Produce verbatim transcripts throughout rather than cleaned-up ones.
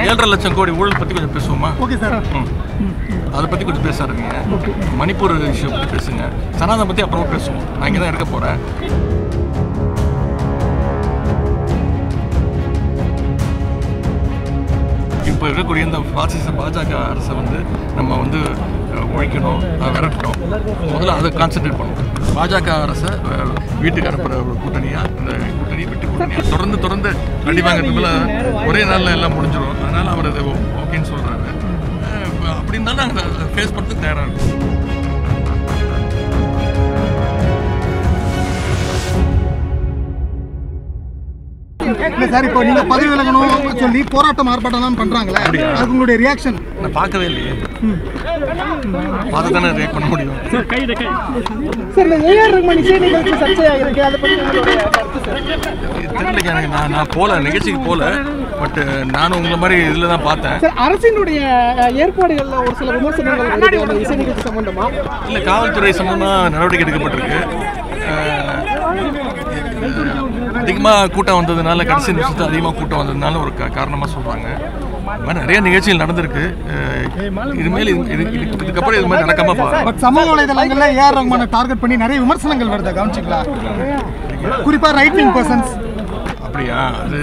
ஏழரை லட்சம் கோடி ஊழல் பற்றி கொஞ்சம் பேசுவோமா? Okay sir. ம் அதை பற்றி கொஞ்சம் பேச ஆரம்பிங்க. மணிப்பூர் இஷ்யூ பற்றி பேசுங்க. சனாதனம் பற்றி அப்புறமா பேசுவோம். நான் இங்கே தான் இருக்க போகிறேன். இப்போ இருக்கக்கூடிய இந்த பாசிச பாஜக அரசை வந்து நம்ம வந்து ஒழிக்கணும், விரட்டணும். முதல்ல அதை கான்சென்ட்ரேட் பண்ணணும். பாஜக அரசை வீட்டுக்கு அனுப்புகிற ஒரு கூட்டணியாக இந்த கூட்டணி வெட்டி கூட்டணியாக தொடர்ந்து தொடர்ந்து அடி வாங்கிறதுக்குள்ள ஒரே நாளில் எல்லாம் முடிஞ்சிடும். அதனால் அவர் அதை ஓகேன்னு சொல்கிறாரு. அப்படின்னு தான் நாங்கள் அதை ஃபேஸ் பண்ணுறதுக்கு தயாராக இருக்கும். இல்லை சார், இப்போ நீங்கள் பதவி விலகணும் சொல்லி போராட்டம் ஆர்ப்பாட்டம் பண்ணுறாங்களே, அதுக்கு உங்களுடைய ரியாக்ஷன்? நான் பார்க்கவே இல்லையே. பார்த்து தானே ரியாக்ட் பண்ண முடியும். தெரியல எனக்கு. நான் நான் போகல, நிகழ்ச்சிக்கு போகல. பட் நானும் உங்களை மாதிரி இதில் தான் பார்த்தேன். அரசினுடைய ஏற்பாடுகளில் ஒரு சில விமர்சனங்கள் இசை நிகழ்ச்சி சம்பந்தமா இல்லை, காவல்துறை சம்பந்தமாக நடவடிக்கை எடுக்கப்பட்டிருக்கு. அதிகமாக கூட்டம் வந்ததுனால, கடைசி நிமிஷத்தில் அதிகமாக கூட்டம் வந்ததுனால ஒரு காரணமாக சொல்கிறாங்க. இது மாதிரி நிறைய நிகழ்ச்சிகள் நடந்திருக்கு. இதுமேல் இதுக்கப்புறம் இது மாதிரி நடக்காம பட் சமூக வலைதளங்கள்ல ஏஆர் ரஹ்மானை டார்கெட் பண்ணி நிறைய விமர்சனங்கள் வருது, கவனிச்சிங்களா? குறிப்பாக ரைட் விங் பர்சன்ஸ். அப்படியா? அது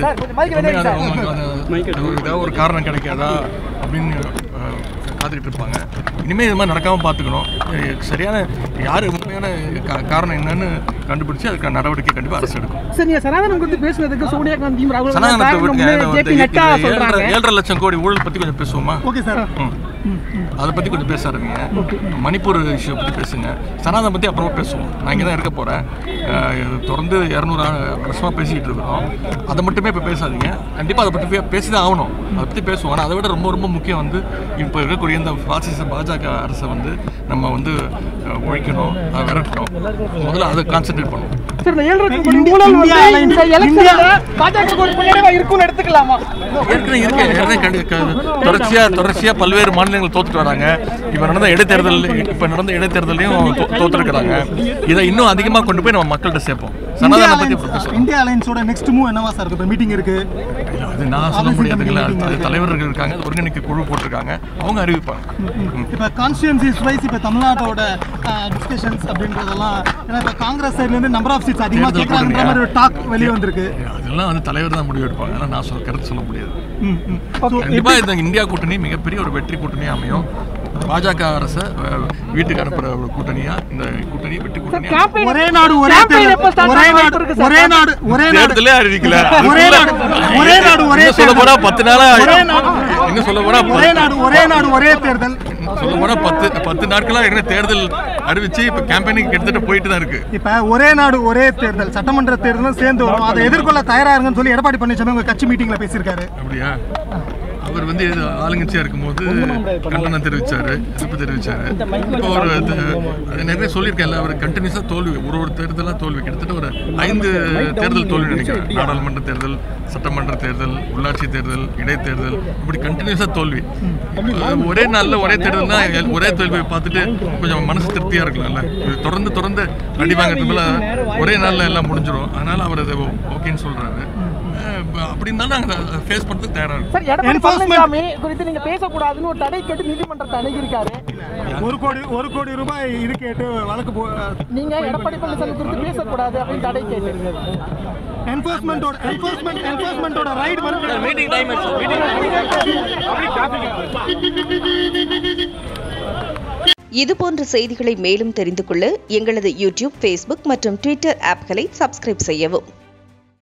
ஏதாவது ஒரு காரணம் கிடைக்காதா அப்படின்னு காத்துக்கிட்டு இருப்பாங்க. இனிமேல் இது மாதிரி நடக்காமல் பார்த்துக்கணும். சரியான யார் உண்மையான காரணம் என்னன்னு கண்டுபிடிச்சு அதுக்கான நடவடிக்கை கண்டிப்பாக அரசு எடுக்கும். சரி, சனாதனம் குறித்து பேசுனதுக்கு சோனியா காந்தியும் ராகுல் ஏழரை லட்சம் கோடி ஊழல் பற்றி கொஞ்சம் பேசுவோமா? Okay sir. ம் அதை பற்றி கொஞ்சம் பேச ஆரம்பிங்க. மணிப்பூர் இஷ்யூ பற்றி பேசுங்க. சனாதனம் பற்றி அப்புறமா பேசுவோம். நான் இங்கே தான் இருக்க போகிறேன். தொடர்ந்து இரநூறு வருஷமாக பேசிக்கிட்டு இருக்கிறோம். அதை மட்டுமே இப்போ பேசாதீங்க. கண்டிப்பாக அதை பற்றி பேசி தான் ஆகணும். அதை பற்றி பேசுவோம். ஆனால் அதை விட ரொம்ப ரொம்ப முக்கியம் வந்து இப்போ இருக்கக்கூடிய இந்த பாசிச பாஜக அரசை வந்து நம்ம வந்து ஒழிக்கணும், விரட்டணும். முதல்ல அதை கான்சென்ட்ரேட் பண்ணுவோம். தொடர்ச்சியா தொடர்ச்சியா பல்வேறு மாநிலங்கள் தோத்துட்டு வராங்க. இப்ப நடந்த இடைத்தேர்தல் இப்ப நடந்த இடைத்தேர்தலையும் தோத்துருக்காங்க. இதை இன்னும் அதிகமா கொண்டு போய் நம்ம மக்கள்கிட்ட சேர்ப்போம். சனாதனம் பத்தி இந்தியா அலைன்ஸோட நெக்ஸ்ட் மூவ் என்னவா சார் இருக்கு? மீட்டிங் இருக்கு, அது நான் சொல்ல முடியாதுங்களா? தலைவர்கள் இருக்காங்க, ஒருங்கிணைக்க குழு போட்டிருக்காங்க, அவங்க அறிவிப்பாங்க. இப்ப கான்ஸ்டிட்யூன்சிஸ் வைஸ் இப்ப தமிழ்நாட்டோட டிஸ்கஷன்ஸ் அப்படின்றதெல்லாம், ஏன்னா இப்ப காங்கிரஸ் சைடுல இருந்து நம்பர் ஆஃப் சீட்ஸ் அதிகமா கேட்கறாங்கன்ற மாதிரி ஒரு டாக் வெளியே வந்திருக்கு. அதெல்லாம் வந்து தலைவர் தான் முடிவு எடுப்பாங்க. அதனால நான் சொல்ல கருத்து சொல்ல முடியாது. கண்டிப்பா இந்த இந்தியா கூட்டணி மிகப்பெரிய ஒரு வெற்றி கூட்டணியா அமையும். பாஜக அரசை வீட்டுக்கு அனுப்புற ஒரு கூட்டணியா இந்த கூட்டணி வெற்றி கூட்டணியா. ஒரே நாடு ஒரே தேர்தல், ஒரே நாடு ஒரே நாடு ஒரே தேர்தலே அறிவிக்கல. ஒரே நாடு ஒரே நாடு ஒரே சொல்ல போனா பத்து நாளா என்ன சொல்ல போனா ஒரே நாடு ஒரே நாடு ஒரே தேர்தல் சொல்ல போனா பத்து பத்து நாட்களா என்ன தேர்தல் அறிவிச்சு இப்ப கேம்பெயினிங் எடுத்துட்டு போயிட்டு தான் இருக்கு. இப்ப ஒரே நாடு ஒரே தேர்தல் சட்டமன்ற தேர்தலும் சேர்ந்து வரும். அதை எதிர்கொள்ள தயாராருங்கன்னு சொல்லி எடப்பாடி பழனிசாமி உங்க கட்சி மீட்டிங்ல பேசியிருக்காரு. அப்படியா? அவர் வந்து ஆளுங்கட்சியாக இருக்கும்போது கண்டனம் தெரிவித்தார், எதிர்ப்பு தெரிவித்தார். இப்போ ஒரு நிறைய சொல்லியிருக்கேன். அவர் கண்டினியூஸாக தோல்வி, ஒரு ஒரு தேர்தலாக தோல்வி, கிட்டத்தட்ட ஒரு ஐந்து தேர்தல் தோல்வி நினைக்கிறேன். நாடாளுமன்ற தேர்தல், சட்டமன்ற தேர்தல், உள்ளாட்சி தேர்தல், இடைத்தேர்தல், இப்படி கண்டினியூஸாக தோல்வி. ஒரே நாளில் ஒரே தேர்தல்னா ஒரே தோல்வியை பார்த்துட்டு கொஞ்சம் மனசு திருப்தியாக இருக்கலாம்ல. தொடர்ந்து தொடர்ந்து அடி வாங்கிறதுக்குள்ள ஒரே நாளில் எல்லாம் முடிஞ்சிடும். அதனால் அவர் அதை ஓகேன்னு சொல்கிறாரு. அப்படின்னு தான் நாங்கள் ஃபேஸ் பண்ணுறதுக்கு தயாராக இருக்கோம். குறித்து நீங்க பேசக்கூடாதுன்னு ஒரு தடை கேட்டு நீதிமன்றத்தை அணுகியிருக்காரு. ஒரு கோடி ஒரு கோடி ரூபாய் இது கேட்டு வழக்கு போ நீங்க எடப்பாடி பழனிசாமி குறித்து பேசக்கூடாது அப்படின்னு தடை கேட்டு என்ஃபோர்ஸ்மென்ட்டோட என்ஃபோர்ஸ்மென்ட் என்ஃபோர்ஸ்மென்ட்டோட ரைட் வந்து மீட்டிங் டைம் இதுபோன்ற செய்திகளை மேலும் தெரிந்து கொள்ள எங்களது யூடியூப், ஃபேஸ்புக் மற்றும் ட்விட்டர் ஆப்களை சப்ஸ்கிரைப் செய்யவும்.